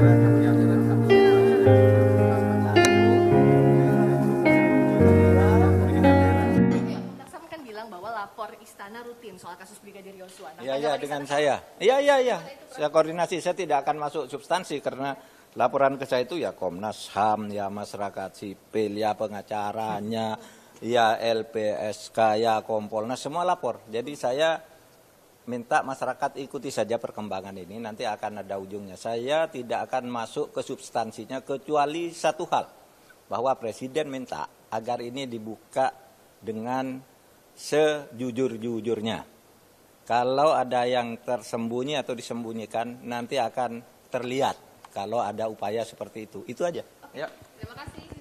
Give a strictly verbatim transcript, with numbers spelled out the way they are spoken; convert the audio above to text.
Lapor istana rutin soal kasus Brigadir Yosua. Iya, iya, dengan saya. Iya, iya, iya. Saya koordinasi, saya tidak akan masuk substansi karena laporan ke saya itu ya Komnas H A M, ya masyarakat sipil, ya pengacaranya, ya L P S K, ya Kompolnas, semua lapor. Jadi saya minta masyarakat ikuti saja perkembangan ini, nanti akan ada ujungnya. Saya tidak akan masuk ke substansinya kecuali satu hal, bahwa Presiden minta agar ini dibuka dengan sejujur-jujurnya. Kalau ada yang tersembunyi atau disembunyikan, nanti akan terlihat kalau ada upaya seperti itu. Itu aja. Ya. Terima kasih.